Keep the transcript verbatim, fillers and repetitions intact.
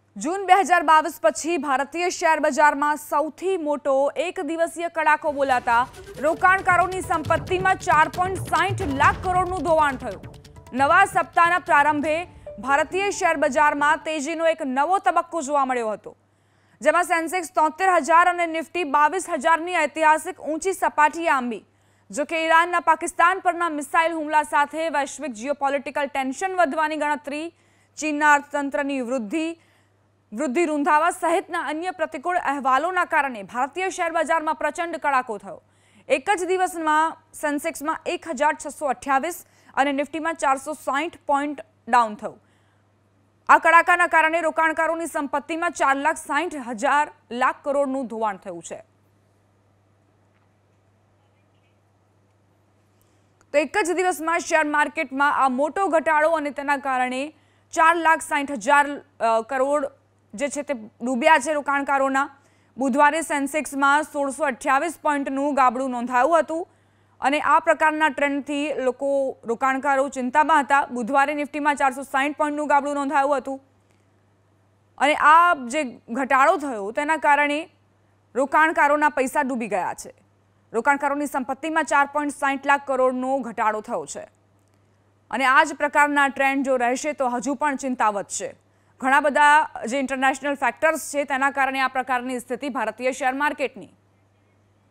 जून બે હજાર બાવીસ પછી ભારતીય શેર બજારમાં સૌથી મોટો એક દિવસીય કડાકો બોલાતા રોકાણકારોની સંપત્તિમાં ચાર પોઈન્ટ સાઠ લાખ કરોડનું ધોવાણ થયું. નવા સપ્તાહના પ્રારંભે ભારતીય શેર બજારમાં તેજીનો એક નવો તબક્કો જોવા મળ્યો હતો, જેમાં સેન્સેક્સ તોતેર હજાર અને નિફ્ટી બાવીસ હજારની ઐતિહાસિક ઊંચી સપાટીએ આંબી. જોકે ઈરાનના પાકિસ્તાન પરના મિસાઇલ હુમલા સાથે વૈશ્વિક જીઓપોલિટિકલ ટેન્શન વધવાની ગણતરી, ચીનના અર્થતંત્રની વૃદ્ધિ વૃદ્ધિ રૂંધાવા સહિતના અન્ય પ્રતિકૂળ અહેવાલોના કારણે ભારતીય શેર બજારમાં પ્રચંડ કડાકો થયો. એક જ દિવસમાં સેન્સેક્સમાં એક હજાર છસો અઠ્યાવીસ અને નિફ્ટીમાં ચારસો સાઠ પોઈન્ટ ડાઉન થયું. આ કડાકાના કારણે રોકાણકારોની સંપત્તિમાં ચાર લાખ સાઠ હજાર લાખ કરોડનું ધોવાણ થયું છે. તો એક જ દિવસમાં શેર માર્કેટમાં આ મોટો ઘટાડો અને તેના કારણે ચાર લાખ સાઠ હજાર કરોડ જે છે તે ડૂબ્યા છે રોકાણકારોના. બુધવારે સેન્સેક્સમાં સોળસો અઠ્યાવીસ પોઈન્ટનું ગાબડું નોંધાયું હતું અને આ પ્રકારના ટ્રેન્ડથી લોકો રોકાણકારો ચિંતામાં હતા. બુધવારે નિફ્ટીમાં ચારસો સાઠ પોઈન્ટનું ગાબડું નોંધાયું હતું અને આ જે ઘટાડો થયો તેના કારણે રોકાણકારોના પૈસા ડૂબી ગયા છે. રોકાણકારોની સંપત્તિમાં ચાર પોઈન્ટ સાઠ લાખ કરોડનો ઘટાડો થયો છે અને આ જ પ્રકારના ટ્રેન્ડ જો રહેશે તો હજુ પણ ચિંતા વધશે. ઘણા બધા જે ઇન્ટરનેશનલ ફેક્ટર્સ છે તેના કારણે આ પ્રકારની સ્થિતિ ભારતીય શેર માર્કેટની